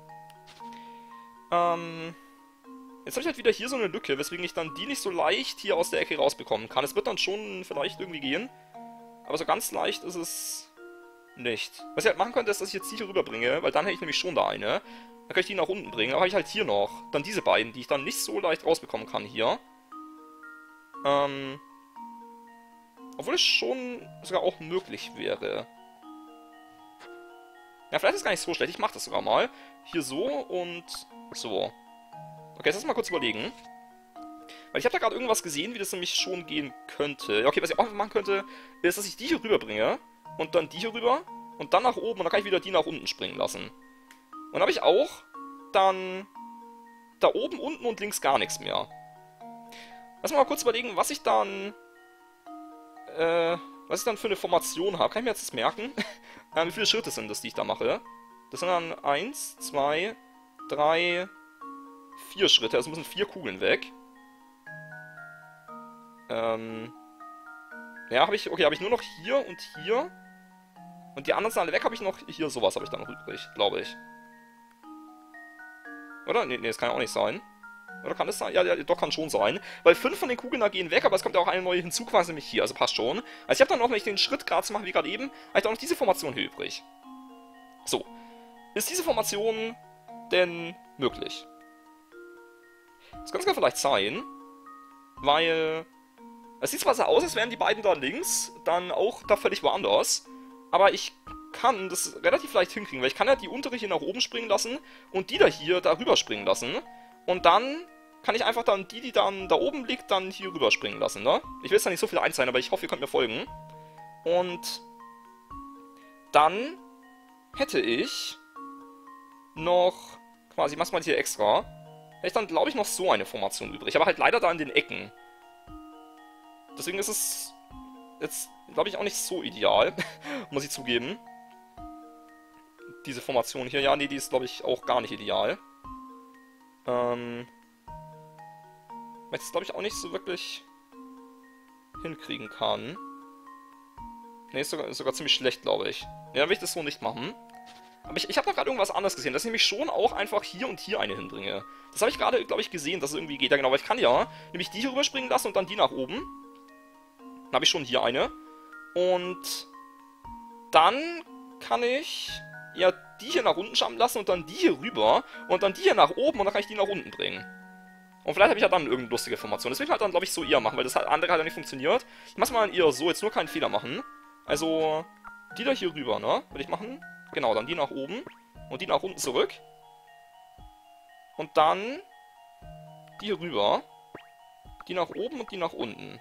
Ähm... Jetzt habe ich halt wieder hier so eine Lücke, weswegen ich dann die nicht so leicht hier aus der Ecke rausbekommen kann. Es wird dann schon vielleicht irgendwie gehen. Aber so ganz leicht ist es nicht. Was ich halt machen könnte, ist, dass ich jetzt die hier rüberbringe, weil dann hätte ich nämlich schon da eine. Dann kann ich die nach unten bringen. Aber habe ich halt hier noch dann diese beiden, die ich dann nicht so leicht rausbekommen kann hier. Ähm... Obwohl es schon sogar auch möglich wäre. Ja, vielleicht ist es gar nicht so schlecht. Ich mache das sogar mal. Hier so und so. Okay, jetzt lass mal kurz überlegen. Weil ich habe da gerade irgendwas gesehen, wie das nämlich schon gehen könnte. Ja, okay, was ich auch machen könnte, ist, dass ich die hier rüberbringe. Und dann die hier rüber. Und dann nach oben. Und dann kann ich wieder die nach unten springen lassen. Und dann habe ich auch dann da oben, unten und links gar nichts mehr. Lass mal kurz überlegen, was ich dann... Äh, was ich dann für eine Formation habe. Kann ich mir jetzt das merken? äh, wie viele Schritte sind das, die ich da mache? Das sind dann eins, zwei, drei... Vier Schritte, also müssen vier Kugeln weg. Ähm. Ja, habe ich. Okay, habe ich nur noch hier und hier. Und die anderen sind alle weg, habe ich noch. Hier sowas habe ich dann noch übrig, glaube ich. Oder? Nee, nee, das kann ja auch nicht sein. Oder kann das sein? Ja, ja, doch, kann schon sein. Weil fünf von den Kugeln da gehen weg, aber es kommt ja auch eine neue hinzu, quasi nämlich hier. Also passt schon. Also ich habe dann noch, wenn ich den Schritt gerade zu machen wie gerade eben, habe ich dann noch diese Formation hier übrig. So. Ist diese Formation denn möglich? Das kann sogar vielleicht sein, weil es sieht zwar so aus, als wären die beiden da links dann auch da völlig woanders, aber ich kann das relativ leicht hinkriegen, weil ich kann ja die untere hier nach oben springen lassen und die da hier da rüber springen lassen und dann kann ich einfach dann die, die dann da oben liegt, dann hier rüber springen lassen, ne? Ich will jetzt da nicht so viel eins sein, aber ich hoffe, ihr könnt mir folgen. Und dann hätte ich noch quasi, mach's mal hier extra, hätte ich dann, glaube ich, noch so eine Formation übrig. Aber halt leider da in den Ecken. Deswegen ist es jetzt, glaube ich, auch nicht so ideal. Muss ich zugeben. Diese Formation hier. Ja, nee, die ist, glaube ich, auch gar nicht ideal. Ähm... Weil ich das, glaube ich, auch nicht so wirklich hinkriegen kann. Nee, ist sogar, ist sogar ziemlich schlecht, glaube ich. Ja, dann will ich das so nicht machen. Aber ich, ich habe noch gerade irgendwas anderes gesehen, dass ich nämlich schon auch einfach hier und hier eine hinbringe. Das habe ich gerade, glaube ich, gesehen, dass es irgendwie geht. Ja, genau, weil ich kann ja nämlich die hier rüberspringen lassen und dann die nach oben. Dann habe ich schon hier eine. Und dann kann ich ja die hier nach unten schaffen lassen und dann die hier rüber und dann die hier nach oben und dann kann ich die nach unten bringen. Und vielleicht habe ich ja dann irgendeine lustige Formation. Das will ich halt dann, glaube ich, so eher machen, weil das andere hat ja nicht funktioniert. Ich mach's mal eher so, jetzt nur keinen Fehler machen. Also, die da hier rüber, ne? Will ich machen? Genau, dann die nach oben und die nach unten zurück. Und dann die hier rüber. Die nach oben und die nach unten.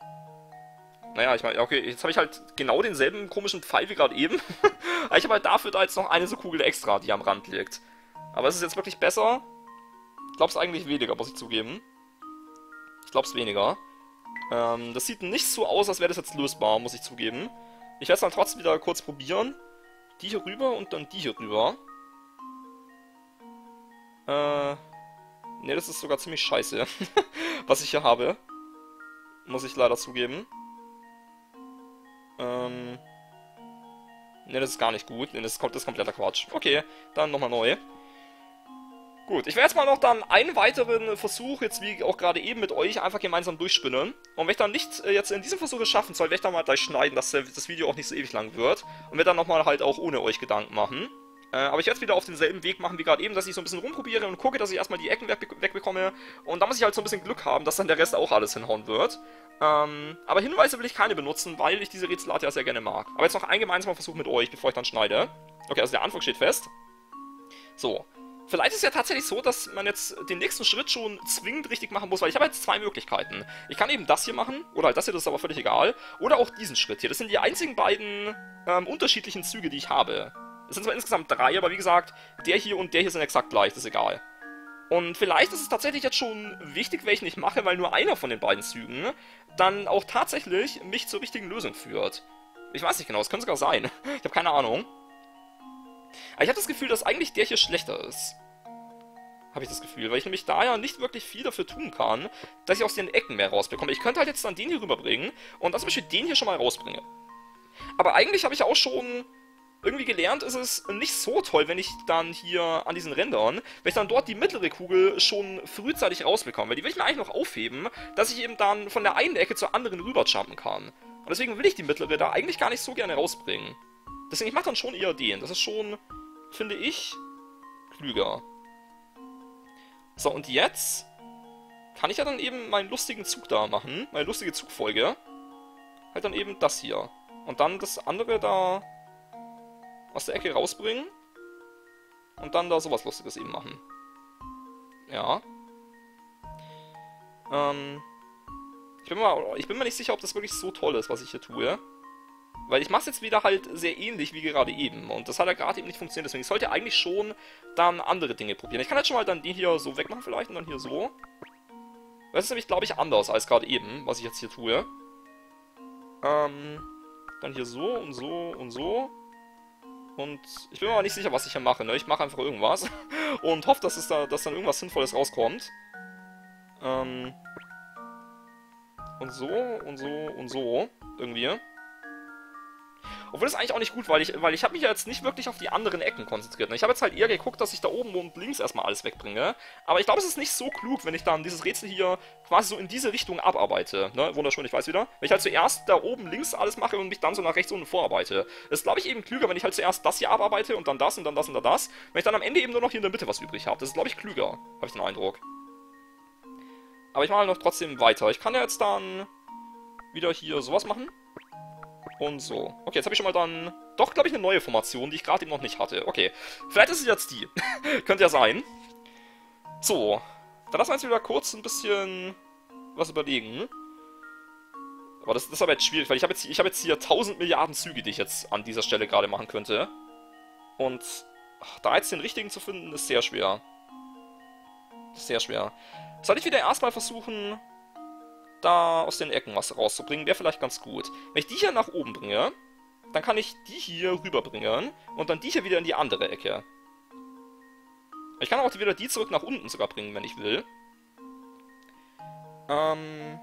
Naja, ich meine, okay, jetzt habe ich halt genau denselben komischen Pfeil wie gerade eben. Aber ich habe halt dafür da jetzt noch eine so Kugel extra, die am Rand liegt. Aber ist es jetzt wirklich besser? Ich glaube es eigentlich weniger, muss ich zugeben. Ich glaube es weniger. Ähm, das sieht nicht so aus, als wäre das jetzt lösbar, muss ich zugeben. Ich werde es dann trotzdem wieder kurz probieren. Die hier rüber und dann die hier rüber. Äh... Ne, das ist sogar ziemlich scheiße, was ich hier habe. Muss ich leider zugeben. Ähm... Ne, das ist gar nicht gut. Ne, das ist, das ist kompletter Quatsch. Okay, dann nochmal neu. Gut, ich werde jetzt mal noch dann einen weiteren Versuch, jetzt wie auch gerade eben mit euch, einfach gemeinsam durchspinnen. Und wenn ich dann nicht äh, jetzt in diesem Versuch es schaffen soll, werde ich dann mal gleich schneiden, dass äh, das Video auch nicht so ewig lang wird. Und werde dann nochmal halt auch ohne euch Gedanken machen. Äh, aber ich werde es wieder auf denselben Weg machen wie gerade eben, dass ich so ein bisschen rumprobiere und gucke, dass ich erstmal die Ecken weg wegbekomme. Und da muss ich halt so ein bisschen Glück haben, dass dann der Rest auch alles hinhauen wird. Ähm, aber Hinweise will ich keine benutzen, weil ich diese Rätselart ja sehr gerne mag. Aber jetzt noch ein gemeinsamer Versuch mit euch, bevor ich dann schneide. Okay, also der Anfang steht fest. So. Vielleicht ist es ja tatsächlich so, dass man jetzt den nächsten Schritt schon zwingend richtig machen muss, weil ich habe jetzt zwei Möglichkeiten. Ich kann eben das hier machen, oder halt das hier, das ist aber völlig egal. Oder auch diesen Schritt hier. Das sind die einzigen beiden ähm, unterschiedlichen Züge, die ich habe. Es sind zwar insgesamt drei, aber wie gesagt, der hier und der hier sind exakt gleich, das ist egal. Und vielleicht ist es tatsächlich jetzt schon wichtig, welchen ich mache, weil nur einer von den beiden Zügen dann auch tatsächlich mich zur richtigen Lösung führt. Ich weiß nicht genau, es könnte sogar sein. Ich habe keine Ahnung. Aber ich habe das Gefühl, dass eigentlich der hier schlechter ist. habe ich das Gefühl, weil ich nämlich da ja nicht wirklich viel dafür tun kann, dass ich aus den Ecken mehr rausbekomme. Ich könnte halt jetzt dann den hier rüberbringen und dann zum Beispiel den hier schon mal rausbringe. Aber eigentlich habe ich ja auch schon irgendwie gelernt, ist es nicht so toll, wenn ich dann hier an diesen Rändern, wenn ich dann dort die mittlere Kugel schon frühzeitig rausbekomme, weil die will ich mir eigentlich noch aufheben, dass ich eben dann von der einen Ecke zur anderen rüberjumpen kann. Und deswegen will ich die mittlere da eigentlich gar nicht so gerne rausbringen. Deswegen, ich mache dann schon eher den. Das ist schon, finde ich, klüger. So, und jetzt kann ich ja dann eben meinen lustigen Zug da machen, meine lustige Zugfolge. Halt dann eben das hier. Und dann das andere da aus der Ecke rausbringen. Und dann da sowas Lustiges eben machen. Ja. Ähm. Ich bin, mal, ich bin mir nicht sicher, ob das wirklich so toll ist, was ich hier tue. Weil ich mache es jetzt wieder halt sehr ähnlich wie gerade eben. Und das hat ja gerade eben nicht funktioniert. Deswegen ich sollte eigentlich schon dann andere Dinge probieren. Ich kann jetzt schon mal dann den hier so wegmachen vielleicht und dann hier so. Das ist nämlich, glaube ich, anders als gerade eben, was ich jetzt hier tue. Ähm, dann hier so und so und so. Und ich bin mir aber nicht sicher, was ich hier mache. Ne? Ich mache einfach irgendwas. Und hoffe, dass, es da, dass dann irgendwas Sinnvolles rauskommt. Ähm... Und so, und so, und so. Irgendwie. Obwohl das ist eigentlich auch nicht gut, weil ich, weil ich habe mich ja jetzt nicht wirklich auf die anderen Ecken konzentriert. Ne? Ich habe jetzt halt eher geguckt, dass ich da oben und links erstmal alles wegbringe. Aber ich glaube, es ist nicht so klug, wenn ich dann dieses Rätsel hier quasi so in diese Richtung abarbeite. Ne? Wunderschön, ich weiß wieder. Wenn ich halt zuerst da oben links alles mache und mich dann so nach rechts unten vorarbeite. Das ist, glaube ich, eben klüger, wenn ich halt zuerst das hier abarbeite und dann das und dann das und dann das. Wenn ich dann am Ende eben nur noch hier in der Mitte was übrig habe. Das ist, glaube ich, klüger. Habe ich den Eindruck. Aber ich mache halt noch trotzdem weiter. Ich kann ja jetzt dann wieder hier sowas machen. Und so. Okay, jetzt habe ich schon mal dann doch, glaube ich, eine neue Formation, die ich gerade eben noch nicht hatte. Okay, vielleicht ist es jetzt die. Könnte ja sein. So, dann lassen wir jetzt wieder kurz ein bisschen was überlegen. Aber das, das ist aber jetzt schwierig, weil ich habe jetzt, ich hab jetzt hier tausend Milliarden Züge, die ich jetzt an dieser Stelle gerade machen könnte. Und ach, da jetzt den richtigen zu finden, ist sehr schwer. Das ist sehr schwer. Soll ich wieder erstmal versuchen, da aus den Ecken was rauszubringen? Wäre vielleicht ganz gut. Wenn ich die hier nach oben bringe, dann kann ich die hier rüberbringen und dann die hier wieder in die andere Ecke. Ich kann auch wieder die zurück nach unten sogar bringen, wenn ich will. Ähm...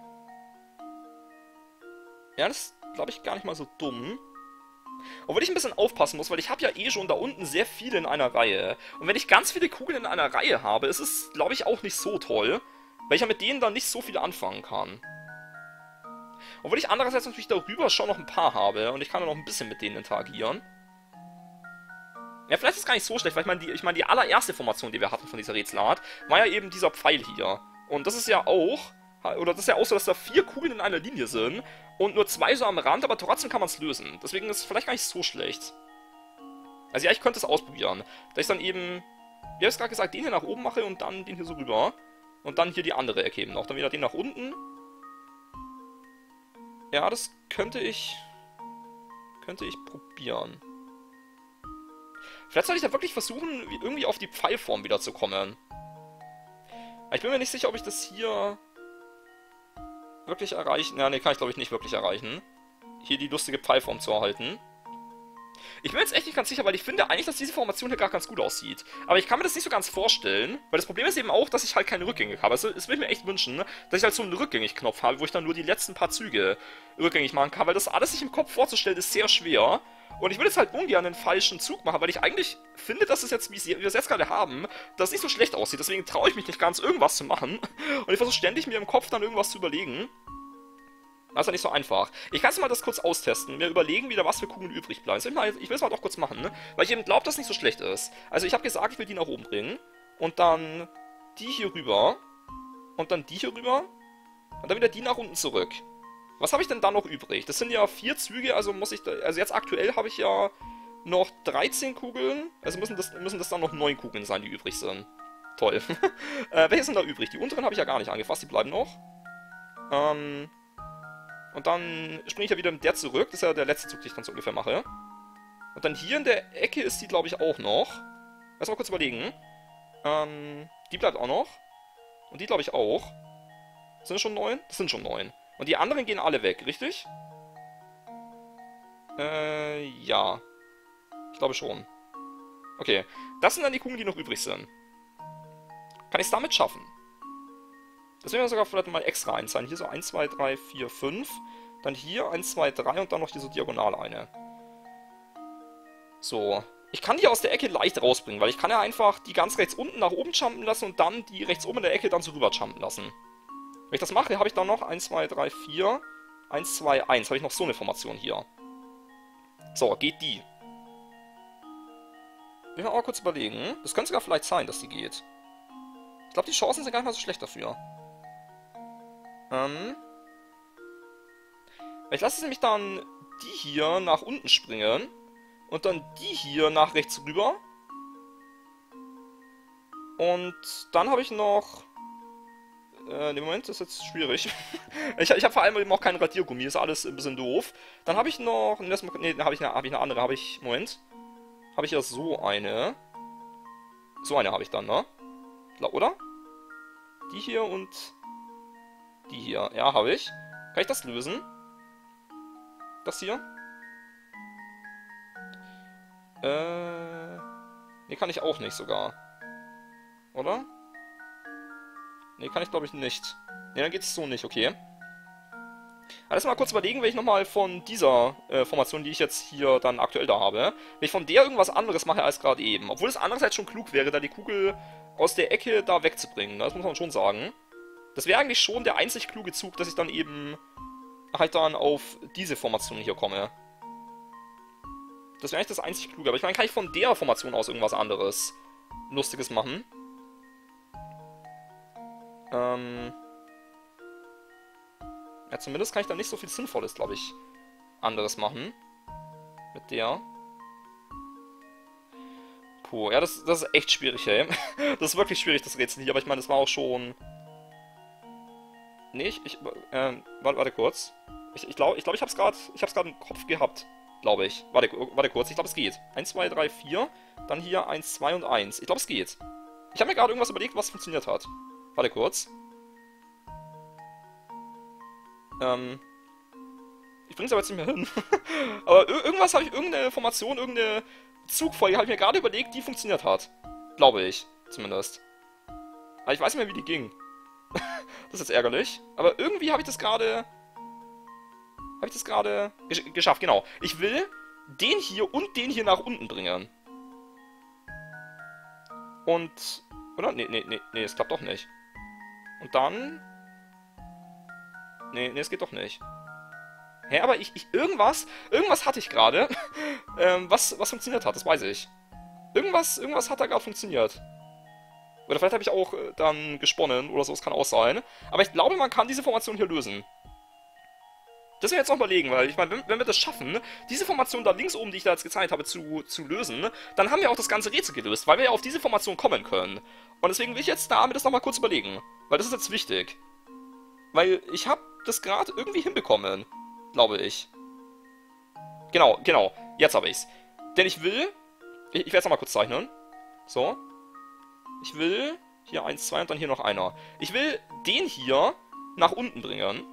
Ja, das ist, glaube ich, gar nicht mal so dumm. Obwohl ich ein bisschen aufpassen muss, weil ich habe ja eh schon da unten sehr viele in einer Reihe. Und wenn ich ganz viele Kugeln in einer Reihe habe, ist es, glaube ich, auch nicht so toll, weil ich ja mit denen dann nicht so viel anfangen kann. Obwohl ich andererseits natürlich darüber schon noch ein paar habe und ich kann ja noch ein bisschen mit denen interagieren. Ja, vielleicht ist es gar nicht so schlecht, weil ich meine, die, ich meine, die allererste Formation, die wir hatten von dieser Rätselart, war ja eben dieser Pfeil hier. Und das ist ja auch, oder das ist ja auch so, dass da vier Kugeln in einer Linie sind und nur zwei so am Rand, aber trotzdem kann man es lösen. Deswegen ist es vielleicht gar nicht so schlecht. Also ja, ich könnte es ausprobieren. Da ich dann eben, wie habe ich gerade gesagt, den hier nach oben mache und dann den hier so rüber. Und dann hier die andere Ecke eben noch. Dann wieder den nach unten. Ja, das könnte ich, könnte ich probieren. Vielleicht soll ich da wirklich versuchen, irgendwie auf die Pfeilform wieder zu kommen. Ich bin mir nicht sicher, ob ich das hier wirklich erreichen... Ja, ne, kann ich glaube ich nicht wirklich erreichen. Hier die lustige Pfeilform zu erhalten. Ich bin jetzt echt nicht ganz sicher, weil ich finde eigentlich, dass diese Formation hier gar ganz gut aussieht. Aber ich kann mir das nicht so ganz vorstellen, weil das Problem ist eben auch, dass ich halt keine Rückgängig habe. Also, es würde ich mir echt wünschen, dass ich halt so einen Rückgängig-Knopf habe, wo ich dann nur die letzten paar Züge rückgängig machen kann, weil das alles sich im Kopf vorzustellen ist sehr schwer. Und ich will jetzt halt ungern einen falschen Zug machen, weil ich eigentlich finde, dass es jetzt, wie wir es jetzt gerade haben, dass es nicht so schlecht aussieht. Deswegen traue ich mich nicht ganz, irgendwas zu machen. Und ich versuche ständig mir im Kopf dann irgendwas zu überlegen. Das ist ja nicht so einfach. Ich kann jetzt mal das kurz austesten, mir überlegen wieder, was für Kugeln übrig bleiben. Ich will es mal doch kurz machen, ne? Weil ich eben glaube, dass es nicht so schlecht ist. Also ich habe gesagt, ich will die nach oben bringen. Und dann die hier rüber. Und dann die hier rüber. Und dann wieder die nach unten zurück. Was habe ich denn da noch übrig? Das sind ja vier Züge, also muss ich da, also jetzt aktuell habe ich ja noch dreizehn Kugeln. Also müssen das, müssen das dann noch neun Kugeln sein, die übrig sind. Toll. äh, welche sind da übrig? Die unteren habe ich ja gar nicht angefasst, die bleiben noch. Ähm... Und dann springe ich ja wieder mit der zurück. Das ist ja der letzte Zug, den ich dann so ungefähr mache. Und dann hier in der Ecke ist die, glaube ich, auch noch. Lass mal kurz überlegen. Ähm, die bleibt auch noch. Und die, glaube ich, auch. Sind das schon neun? Das sind schon neun. Und die anderen gehen alle weg, richtig? Äh, ja. Ich glaube schon. Okay. Das sind dann die Kugeln, die noch übrig sind. kann ich es damit schaffen. Das werden wir sogar vielleicht mal extra einzahlen. Hier so eins, zwei, drei, vier, fünf. Dann hier eins, zwei, drei und dann noch diese diagonal eine. So. Ich kann die aus der Ecke leicht rausbringen, weil ich kann ja einfach die ganz rechts unten nach oben jumpen lassen und dann die rechts oben in der Ecke dann so rüber jumpen lassen. Wenn ich das mache, habe ich dann noch eins, zwei, drei, vier, eins, zwei, eins. Habe ich noch so eine Formation hier. So, geht die. Ich will mal kurz überlegen. Das könnte sogar vielleicht sein, dass die geht. Ich glaube, die Chancen sind gar nicht mal so schlecht dafür. Ähm. Ich lasse nämlich dann die hier nach unten springen. Und dann die hier nach rechts rüber. Und dann habe ich noch... Äh, ne, Moment, das ist jetzt schwierig. ich ich habe vor allem eben auch keinen Radiergummi, ist alles ein bisschen doof. Dann habe ich noch... Ne, dann habe ich, hab ich eine andere, habe ich... Moment. Habe ich ja so eine. So eine habe ich dann, ne? Oder? Die hier und... Die hier. Ja, habe ich. Kann ich das lösen? Das hier? Äh... Ne, kann ich auch nicht sogar. Oder? Ne, kann ich glaube ich nicht. Ne, dann geht es so nicht, okay. Also mal kurz überlegen, wenn ich nochmal von dieser äh, Formation, die ich jetzt hier dann aktuell da habe, wenn ich von der irgendwas anderes mache als gerade eben. Obwohl es andererseits schon klug wäre, da die Kugel aus der Ecke da wegzubringen. Das muss man schon sagen. Das wäre eigentlich schon der einzig kluge Zug, dass ich dann eben halt dann auf diese Formation hier komme. Das wäre eigentlich das einzig kluge. Aber ich meine, kann ich von der Formation aus irgendwas anderes Lustiges machen? Ähm... Ja, zumindest kann ich da nicht so viel Sinnvolles, glaube ich, anderes machen. Mit der. Puh, ja, das, das ist echt schwierig, ey. Das ist wirklich schwierig, das Rätsel hier, aber ich meine, das war auch schon... Nee, ich, ich äh, warte, warte kurz. Ich, ich glaube, ich, glaub, ich hab's gerade ich hab's gerade im Kopf gehabt, glaube ich. Warte, warte kurz, ich glaube, es geht. eins, zwei, drei, vier, dann hier eins, zwei und eins. Ich glaube, es geht. Ich habe mir gerade irgendwas überlegt, was funktioniert hat. Warte kurz. Ähm, ich bring's aber jetzt nicht mehr hin. Aber irgendwas habe ich, irgendeine Formation, irgendeine Zugfolge habe ich mir gerade überlegt, die funktioniert hat. Glaube ich, zumindest. Aber ich weiß nicht mehr, wie die ging. Das ist jetzt ärgerlich. Aber irgendwie habe ich das gerade... Habe ich das gerade gesch geschafft, genau. Ich will den hier und den hier nach unten bringen. Und... Oder? Nee, nee, nee, nee, es klappt doch nicht. Und dann... Nee, nee, es geht doch nicht. Hä, aber ich, ich irgendwas, irgendwas hatte ich gerade, ähm, was, was funktioniert hat, das weiß ich. Irgendwas, irgendwas hat da gerade funktioniert. Oder vielleicht habe ich auch äh, dann gesponnen oder so, es kann auch sein. Aber ich glaube, man kann diese Formation hier lösen. Das werden wir jetzt noch überlegen, weil ich meine, wenn, wenn wir das schaffen, diese Formation da links oben, die ich da jetzt gezeigt habe, zu, zu lösen, dann haben wir auch das ganze Rätsel gelöst, weil wir ja auf diese Formation kommen können. Und deswegen will ich jetzt da mir das nochmal kurz überlegen, weil das ist jetzt wichtig. Weil ich habe das gerade irgendwie hinbekommen, glaube ich. Genau, genau, jetzt habe ich's. Denn ich will, ich, ich werde es nochmal kurz zeichnen. So. Ich will, hier eins, zwei und dann hier noch einer. Ich will den hier nach unten bringen.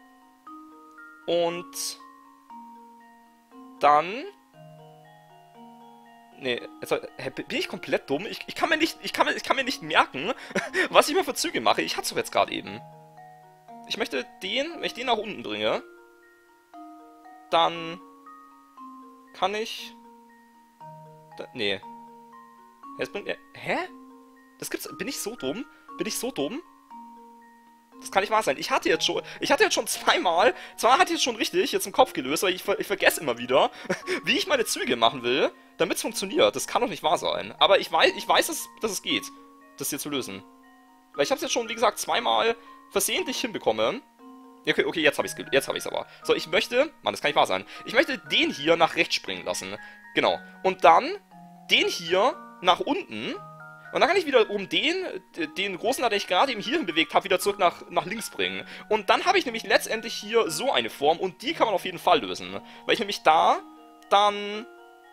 Und dann... Nee, jetzt, hä, bin ich komplett dumm? Ich, ich, kann mir nicht, ich, kann mir, ich kann mir nicht merken, was ich mir für Züge mache. Ich hatte es doch jetzt gerade eben. Ich möchte den, wenn ich den nach unten bringe, dann kann ich... Da, nee. Jetzt bringt er... Hä? Das gibt's... Bin ich so dumm? Bin ich so dumm? Das kann nicht wahr sein. Ich hatte jetzt schon... Ich hatte jetzt schon zweimal... Zweimal hatte ich jetzt schon richtig jetzt im Kopf gelöst, weil ich, ich vergesse immer wieder, wie ich meine Züge machen will, damit es funktioniert. Das kann doch nicht wahr sein. Aber ich weiß, ich weiß dass, dass es geht, das hier zu lösen. Weil ich habe es jetzt schon, wie gesagt, zweimal... versehentlich hinbekommen. Okay, okay, jetzt habe ich es jetzt habe ich es aber. So, ich möchte, Mann, das kann nicht wahr sein. Ich möchte den hier nach rechts springen lassen. Genau. Und dann den hier nach unten. Und dann kann ich wieder um den, den großen, den ich gerade eben hierhin bewegt habe, wieder zurück nach, nach links bringen. Und dann habe ich nämlich letztendlich hier so eine Form und die kann man auf jeden Fall lösen. Weil ich nämlich da dann,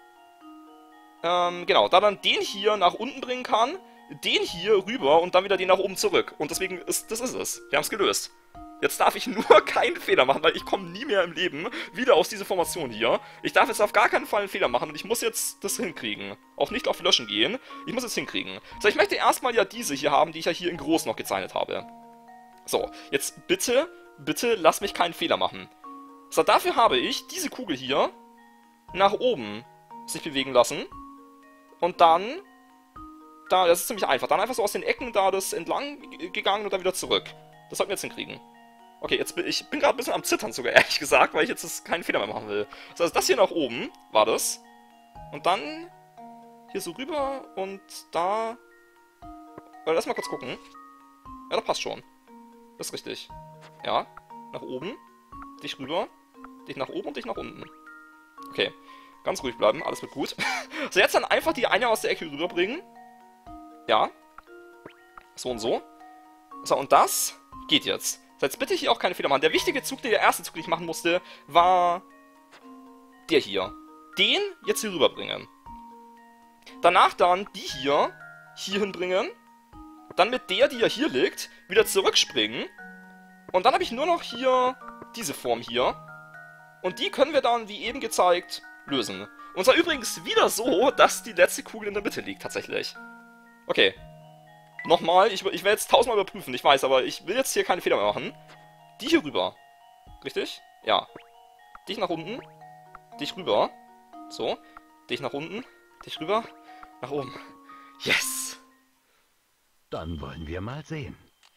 ähm, genau, da dann den hier nach unten bringen kann, den hier rüber und dann wieder den nach oben zurück. Und deswegen ist das ist es. Wir haben es gelöst. Jetzt darf ich nur keinen Fehler machen, weil ich komme nie mehr im Leben wieder aus dieser Formation hier. Ich darf jetzt auf gar keinen Fall einen Fehler machen und ich muss jetzt das hinkriegen. Auch nicht auf Löschen gehen. Ich muss es hinkriegen. So, ich möchte erstmal ja diese hier haben, die ich ja hier in groß noch gezeichnet habe. So, jetzt bitte, bitte lass mich keinen Fehler machen. So, dafür habe ich diese Kugel hier nach oben sich bewegen lassen. Und dann, da, das ist ziemlich einfach, dann einfach so aus den Ecken da das entlang gegangen und dann wieder zurück. Das sollten wir jetzt hinkriegen. Okay, jetzt bin ich bin gerade ein bisschen am Zittern sogar, ehrlich gesagt, weil ich jetzt das keinen Fehler mehr machen will. So, also das hier nach oben war das. Und dann hier so rüber und da... Oder lass mal kurz gucken. Ja, das passt schon. Das ist richtig. Ja, nach oben, dich rüber, dich nach oben und dich nach unten. Okay, ganz ruhig bleiben, alles wird gut. So, jetzt dann einfach die eine aus der Ecke rüberbringen. Ja. So und so. So, und das geht jetzt. So, jetzt bitte hier auch keine Fehler machen. Der wichtige Zug, der erste Zug, den ich machen musste, war der hier. Den jetzt hier rüberbringen. Danach dann die hier hier hinbringen. Dann mit der, die ja hier liegt, wieder zurückspringen. Und dann habe ich nur noch hier diese Form hier. Und die können wir dann, wie eben gezeigt, lösen. Und zwar übrigens wieder so, dass die letzte Kugel in der Mitte liegt, tatsächlich. Okay. Nochmal, ich, ich werde jetzt tausendmal überprüfen, ich weiß, aber ich will jetzt hier keine Fehler mehr machen. Die hier rüber. Richtig? Ja. Dich nach unten. Dich rüber. So. Dich nach unten. Dich rüber. Nach oben. Yes! Dann wollen wir mal sehen.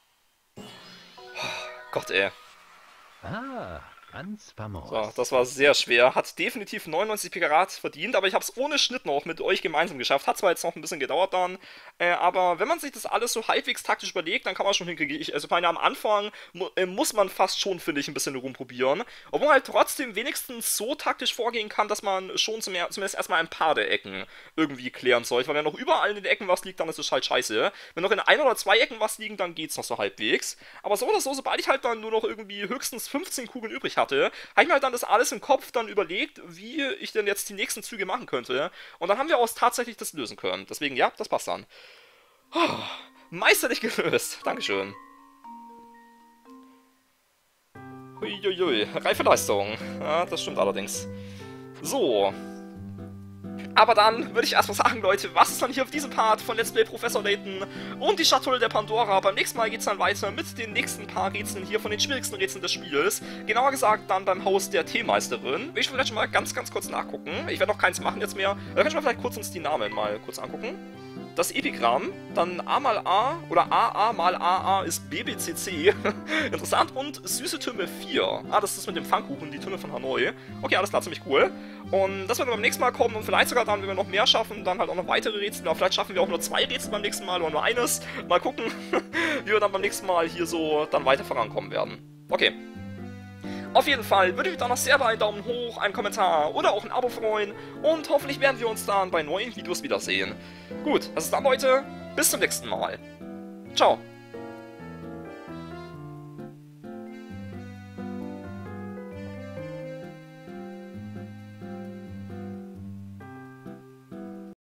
Gott, ey. Ah, ganz famos. So, das war sehr schwer. Hat definitiv neunundneunzig Pikarat verdient, aber ich habe es ohne Schnitt noch mit euch gemeinsam geschafft. Hat zwar jetzt noch ein bisschen gedauert dann, äh, aber wenn man sich das alles so halbwegs taktisch überlegt, dann kann man schon hinkriegen. Ich, also meine, am Anfang mu äh, muss man fast schon, finde ich, ein bisschen rumprobieren. Obwohl man halt trotzdem wenigstens so taktisch vorgehen kann, dass man schon zum, zumindest erstmal ein paar der Ecken irgendwie klären sollte. Weil wenn noch überall in den Ecken was liegt, dann ist es halt scheiße. Wenn noch in ein oder zwei Ecken was liegen, dann geht's noch so halbwegs. Aber so oder so, sobald ich halt dann nur noch irgendwie höchstens fünfzehn Kugeln übrig hatte, habe ich mir halt dann das alles im Kopf dann überlegt, wie ich denn jetzt die nächsten Züge machen könnte. Und dann haben wir auch tatsächlich das lösen können. Deswegen, ja, das passt dann. Oh, meisterlich gelöst. Dankeschön. Huiuiui, reife Leistung. Ja, das stimmt allerdings. So. Aber dann würde ich erstmal sagen, Leute, was ist dann hier auf diesem Part von Let's Play Professor Layton und die Schatulle der Pandora. Beim nächsten Mal geht es dann weiter mit den nächsten paar Rätseln hier von den schwierigsten Rätseln des Spiels. Genauer gesagt dann beim Haus der Teemeisterin. Will ich vielleicht schon mal ganz, ganz kurz nachgucken. Ich werde noch keins machen jetzt mehr. Da können wir vielleicht kurz uns die Namen mal kurz angucken. Das Epigramm, dann A mal A oder A A mal A A ist B B C C. Interessant. Und süße Türme vier. Ah, das ist mit dem Pfannkuchen, die Türme von Hanoi. Okay, alles klar, ziemlich cool. Und das wird beim nächsten Mal kommen und vielleicht sogar dann, wenn wir noch mehr schaffen, dann halt auch noch weitere Rätsel. Aber vielleicht schaffen wir auch nur zwei Rätsel beim nächsten Mal oder nur eines. Mal gucken, wie wir dann beim nächsten Mal hier so dann weiter vorankommen werden. Okay. Auf jeden Fall würde ich mich dann noch sehr bei einen Daumen hoch, einen Kommentar oder auch ein Abo freuen. Und hoffentlich werden wir uns dann bei neuen Videos wiedersehen. Gut, das ist dann, Leute. Bis zum nächsten Mal. Ciao.